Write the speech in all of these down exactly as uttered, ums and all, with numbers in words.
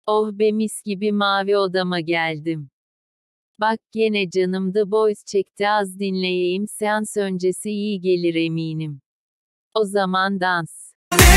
Oh be mis gibi mavi odama geldim. Bak gene canım The Boys çekti az dinleyeyim seans öncesi iyi gelir eminim. O zaman dans.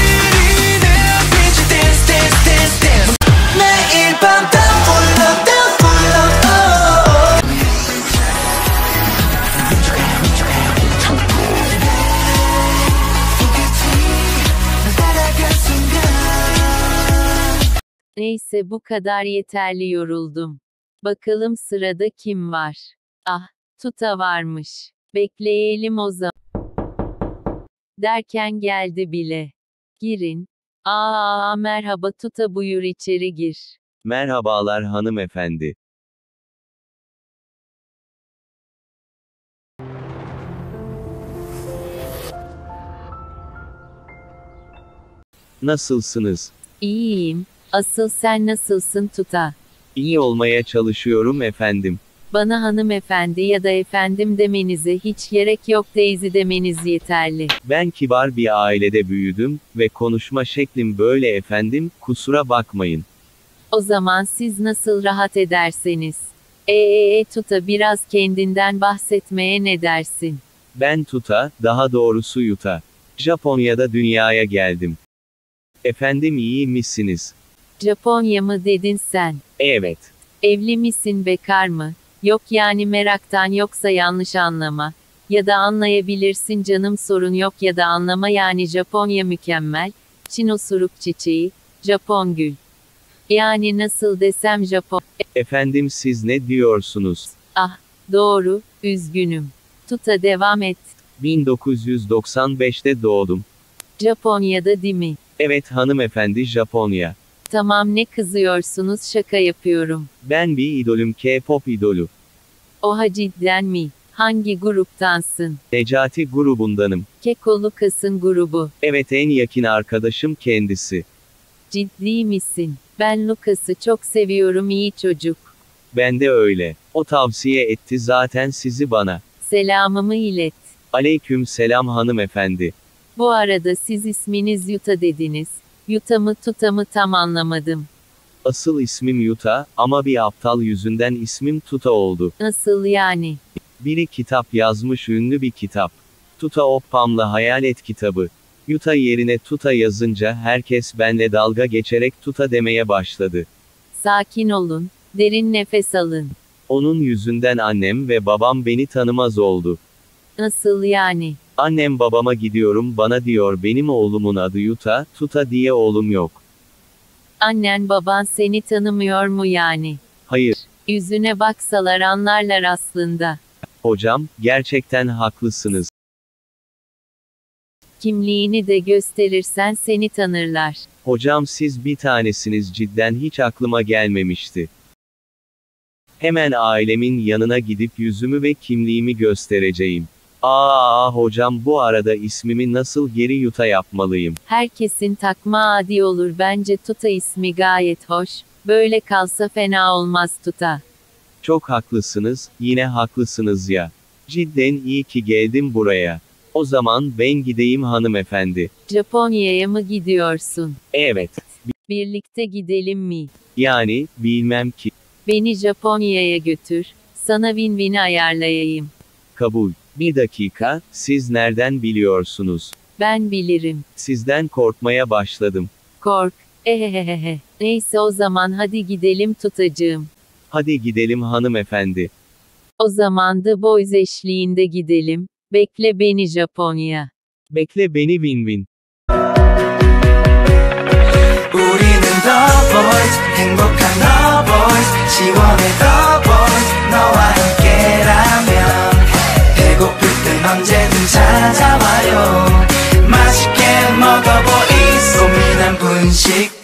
Neyse bu kadar yeterli yoruldum. Bakalım sırada kim var? Ah, Tuta varmış. Bekleyelim o zaman. Derken geldi bile. Girin. Aa merhaba Tuta buyur içeri gir. Merhabalar hanımefendi. Nasılsınız? İyiyim. Asıl sen nasılsın Tuta? İyi olmaya çalışıyorum efendim. Bana hanımefendi ya da efendim demenize hiç gerek yok Daisy demeniz yeterli. Ben kibar bir ailede büyüdüm ve konuşma şeklim böyle efendim, kusura bakmayın. O zaman siz nasıl rahat ederseniz. Eee e, Tuta biraz kendinden bahsetmeye ne dersin? Ben Tuta, daha doğrusu Yuta. Japonya'da dünyaya geldim. Efendim iyi misiniz? Japonya mı dedin sen? Evet. Evli misin bekar mı? Yok yani meraktan yoksa yanlış anlama. Ya da anlayabilirsin canım sorun yok ya da anlama yani Japonya mükemmel. Çin osuruk çiçeği, Japon gül. Yani nasıl desem Japon. Efendim siz ne diyorsunuz? Ah, doğru, üzgünüm. Tuta devam et. bin dokuz yüz doksan beşte doğdum. Japonya'da değil mi? Evet hanımefendi Japonya. Tamam ne kızıyorsunuz şaka yapıyorum. Ben bir idolüm K-pop idolü. Oha cidden mi? Hangi gruptansın? Necati grubundanım. Keko Lucas'ın grubu. Evet en yakın arkadaşım kendisi. Ciddi misin? Ben Lucas'ı çok seviyorum iyi çocuk. Ben de öyle. O tavsiye etti zaten sizi bana. Selamımı ilet. Aleyküm selam hanımefendi. Bu arada siz isminiz Yuta dediniz. Yuta mı Tuta mı tam anlamadım. Asıl ismim Yuta, ama bir aptal yüzünden ismim Tuta oldu. Nasıl yani? Biri kitap yazmış ünlü bir kitap. Tuta Oppam'la Hayalet kitabı. Yuta yerine Tuta yazınca herkes benle dalga geçerek Tuta demeye başladı. Sakin olun, derin nefes alın. Onun yüzünden annem ve babam beni tanımaz oldu. Nasıl yani? Annem babama gidiyorum bana diyor benim oğlumun adı Yuta, Tuta diye oğlum yok. Annen baban seni tanımıyor mu yani? Hayır. Yüzüne baksalar anlarlar aslında. Hocam, gerçekten haklısınız. Kimliğini de gösterirsen seni tanırlar. Hocam siz bir tanesiniz cidden hiç aklıma gelmemişti. Hemen ailemin yanına gidip yüzümü ve kimliğimi göstereceğim. Aa hocam bu arada ismimi nasıl geri Yuta yapmalıyım? Herkesin takma adi olur bence Tuta ismi gayet hoş. Böyle kalsa fena olmaz Tuta. Çok haklısınız, yine haklısınız ya. Cidden iyi ki geldim buraya. O zaman ben gideyim hanımefendi. Japonya'ya mı gidiyorsun? Evet. Birlikte gidelim mi? Yani, bilmem ki. Beni Japonya'ya götür. Sana win-win'i ayarlayayım. Kabul. Bir dakika, siz nereden biliyorsunuz? Ben bilirim. Sizden korkmaya başladım. Kork. Ehehehe. Neyse o zaman hadi gidelim Tutacığım. Hadi gidelim hanımefendi. O zaman The Boys eşliğinde gidelim. Bekle beni Japonya. Bekle beni win-win. 우리는 The Boys 행복한 The Boys 시원해 The Boys 너와 함께라면 배고플 땐 언제든 찾아와요 맛있게 먹어보이 소민한 분식